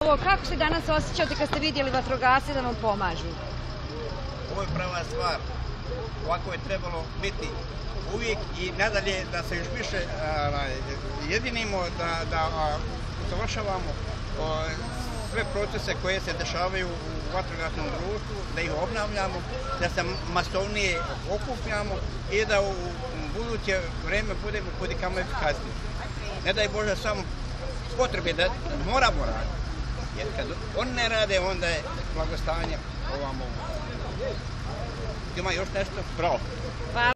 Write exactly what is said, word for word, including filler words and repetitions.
Kako se danas osjećate kad ste vidjeli vatrogasce da vam pomažu? Ovo je prava stvar. Ovako je trebalo biti uvijek i nadalje da se još više jedinimo, da usavršavamo sve procese koje se dešavaju u vatrogasnom društvu, da ih obnavljamo, da se masovnije okupljamo i da u buduće vrijeme budemo kudikamo efikasniji. Ne daj Bože samo potrebe da moramo raditi. Jer kad oni ne rade, onda je blagostanje ovamo. Ima još nešto? Bravo.